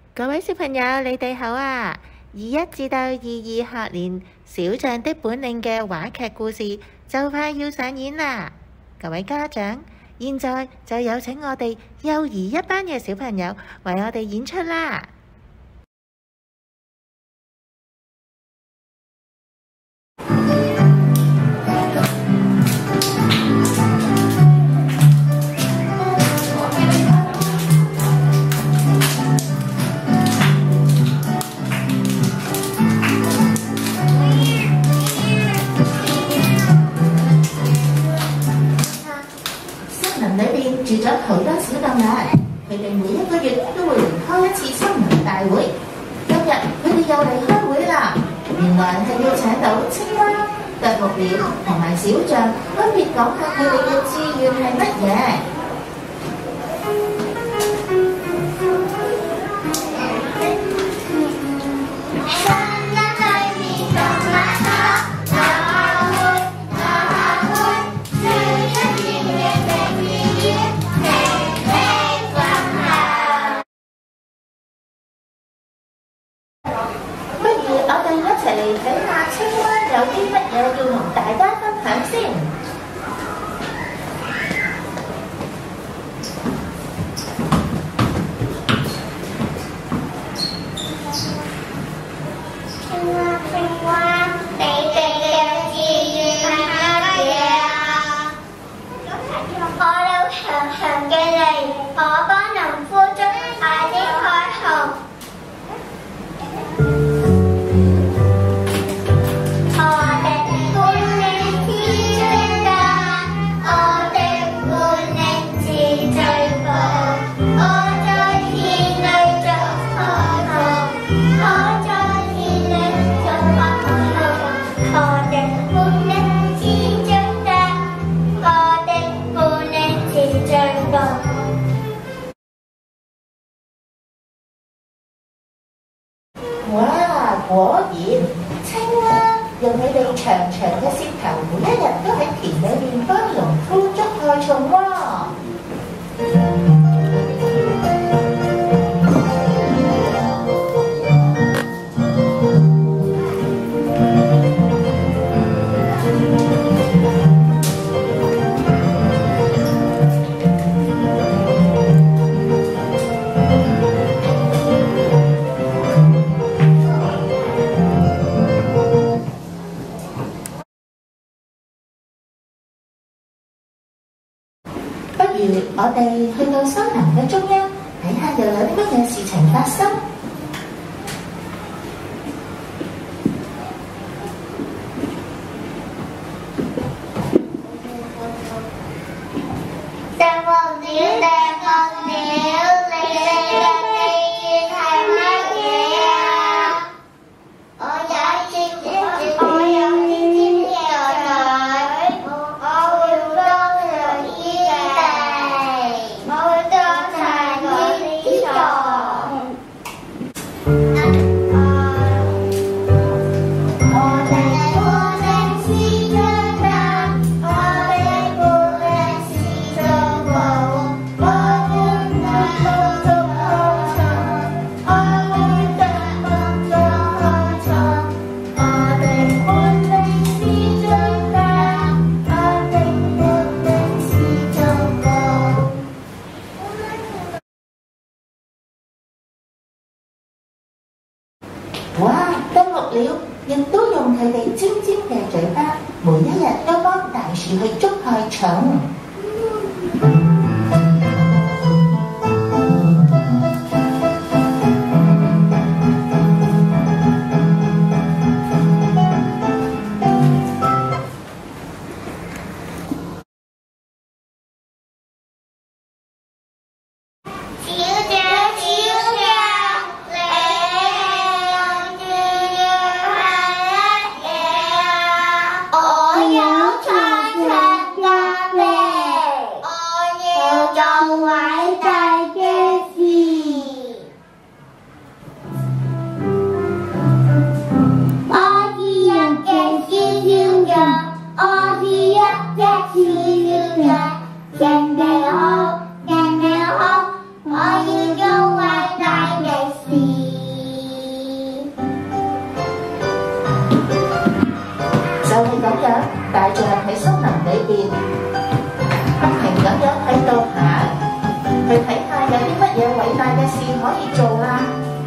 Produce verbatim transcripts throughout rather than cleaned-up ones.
各位小朋友，你哋好啊！二一至到二二學年小象的本領嘅話劇故事就快要上演啦！各位家長，現在就有請我哋幼兒一班嘅小朋友為我哋演出啦！住咗好多小動物，佢哋每一個月都會嚟開一次森林大會。今日佢哋又嚟開會啦，原來係要請到青蛙、啄木鳥同埋小象，分別講下佢哋嘅志願係乜嘢。一齊嚟睇下青蛙有啲乜嘢要同大家分享先。 青蛙青蛙，你哋嘅志願係乜嘢啊？我有長長嘅脷，我幫農夫捉快啲開紅。 哇！果然，青蛙用佢哋長長嘅舌頭，每一日都喺田裏面幫農夫捉害蟲喎。不如我哋去到森林嘅中央，睇下又有啲乜嘢事情發生。 啄木鳥，啄木鳥，你哋嘅志願係乜嘢啊？我有尖尖嘅，我有尖尖嘅嘴，我會幫佢醫地，我會幫曬嗰啲蟲。我哋本領是最大，我哋本領是最高，我會能捉害蟲，我會啄木捉害蟲。我哋本領是最大，我哋本領是最高。 哇！啄木鳥亦都用佢哋尖尖嘅嘴巴，每一日都幫大樹去捉害蟲。 小象，小象，你嘅志願係乜嘢啊？我有長長嘅可以做啊？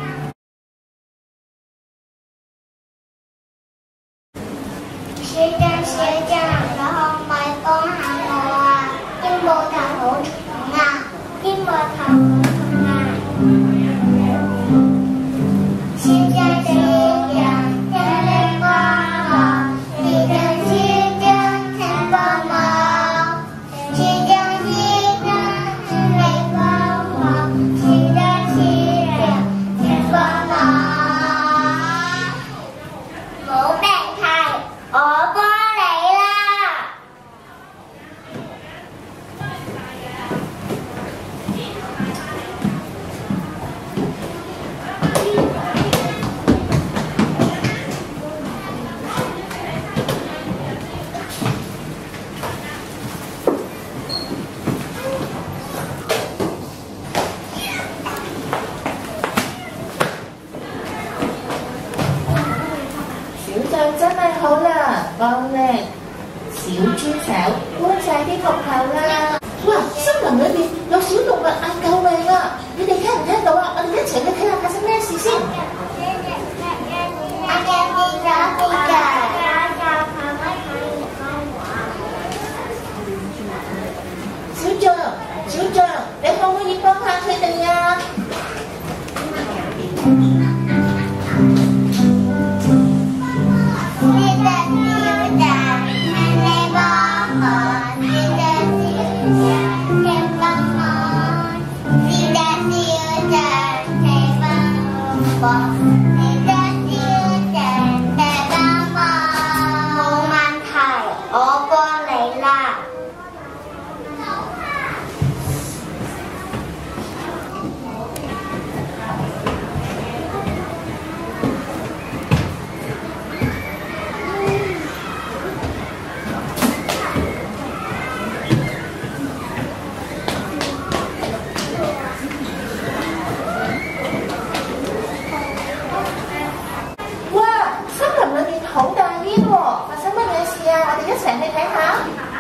小張小張，你可唔可以幫下我啊？櫻木頭好重啊！櫻木頭好重啊！小張小張，請你幫我。小張小張，請幫我。小張小張，請你幫我。小張小張，請幫我。冇病係。我幫你啦！ 小象真係好啦，幫叻小豬手搬晒啲木頭啦！哇！森林裏邊有小動物嗌救命啊！你哋聽唔聽到啊？我哋一齊去睇下發生咩事先。 我嘅跌咗跌㗎， 小象，小象，你可唔可以幫下佢哋啊？ 好大煙喎！發生乜嘢事啊？我哋一齊去睇下。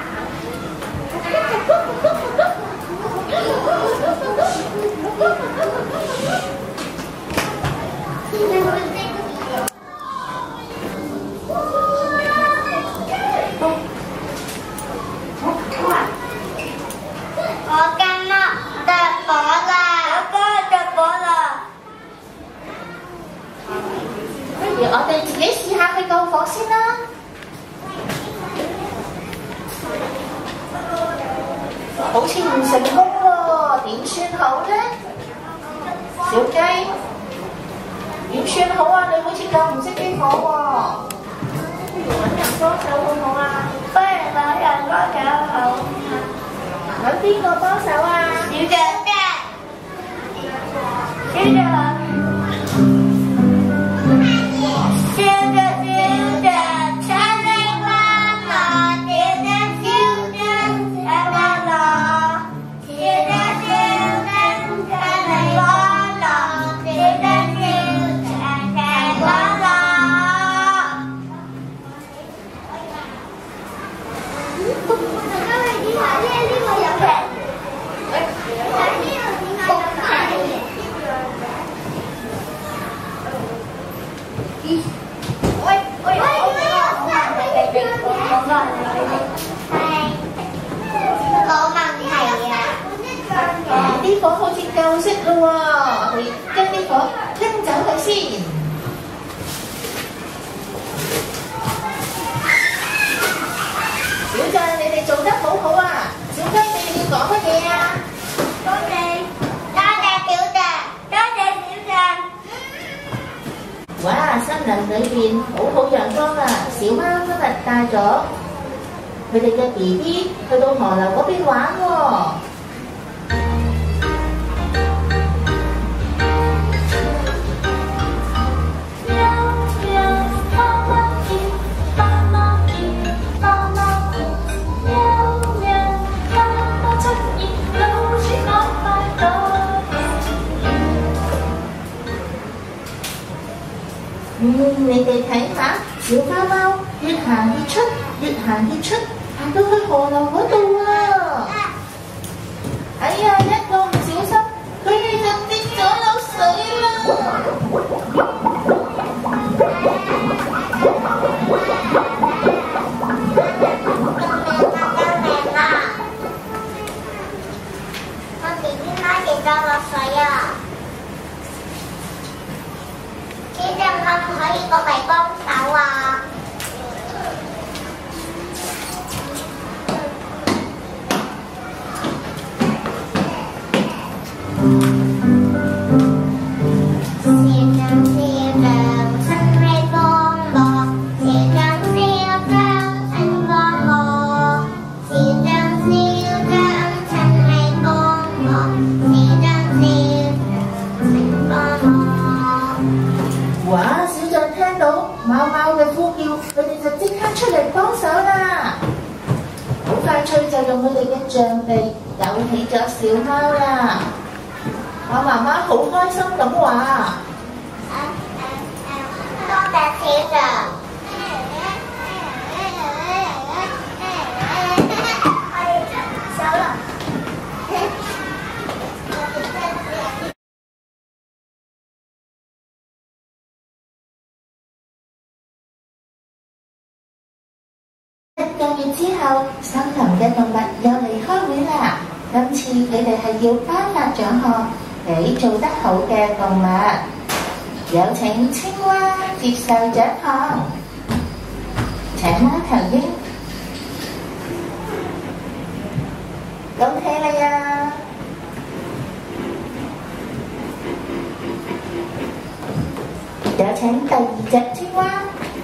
我間屋着火啦！我間着火啦！ 不如我哋自己試下去救火先啦。好似唔成功喎，點算好呢？小雞，點算好啊？你好似救唔熄啲火喎。不如揾人幫手好唔好啊？ 不如揾人幫手好。 揾邊個幫手啊？ 小象啫，小象。小象小象，請你幫我。小象小象，請幫我。小象小象，請你幫我。小象小象，請幫我。因為呢個呢呢個有嘅。喺呢度點解有牌嘅？咦？喂喂喂！我問你哋邊個？我問你哋係冇問題啊！ 啲火好似夠熄啦喎，我哋將啲火拎走佢先。小象，你哋做得好好啊！小雞，你哋要講乜嘢啊？ 多謝多謝小象，多謝小象。 哇！森林裏邊好好陽光啊！小貓今日帶咗佢哋嘅 B B 去到河流嗰邊玩喎。嗯，你哋睇下，小貓貓越行越出，越行越出，行到去河流嗰度啊！哎呀，一個唔小心，佢哋就跌咗落可唔可以過嚟幫手啊？ 哇！小象聽到貓貓嘅呼叫，佢哋就即刻出嚟幫手啦。好快脆就用佢哋嘅象鼻救起咗小貓啦。我媽媽好開心咁話： 多謝小象。走啦！ 一個月之後，森林嘅動物又嚟開會啦。今次佢哋係要頒發獎項俾做得好嘅動物。有請青蛙接受獎項。請貓頭鷹，恭喜你啊！有請第二隻青蛙。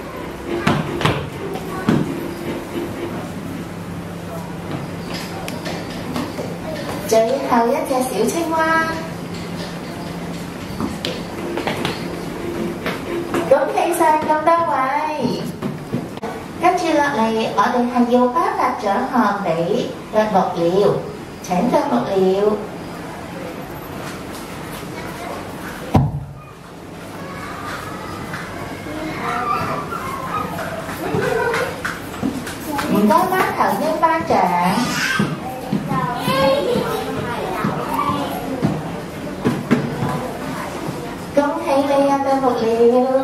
最後一隻小青蛙，恭喜晒咁多位！跟住落嚟，我哋係要頒發獎項俾啄木鳥。請啄木鳥。唔該，貓頭鷹頒獎。恭喜你啊，啄木鳥！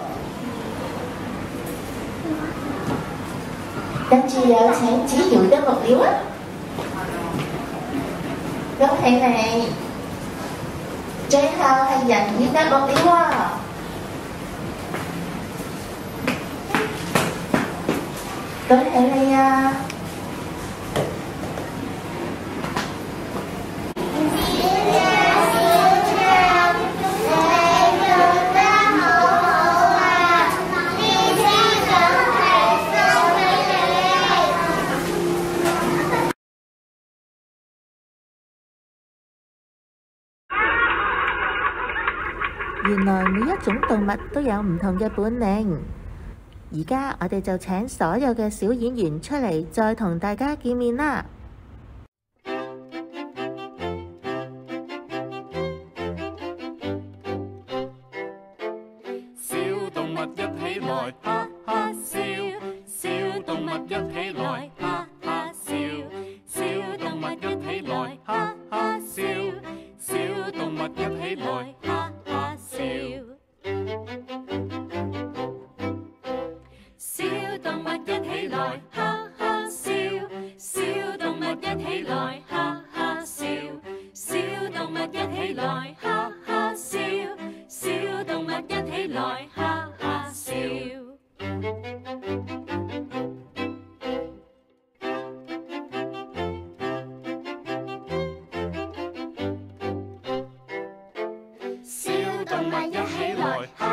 跟住有請紙搖啄木鳥啊！恭喜你！最後係人與啄木鳥喎！恭喜你啊！原來每一種動物都有唔同嘅本領。而家我哋就請所有嘅小演員出嚟，再同大家見面啦！ 小動物一起來，哈哈笑；小動物一起來，哈哈笑；小動物一起來，哈哈笑；小動物一起來，哈哈笑。小動物一起來，哈哈笑；小動物一起來，哈哈笑；小動物一起來，哈哈笑；小動物一起來，哈哈笑。小動物一起來。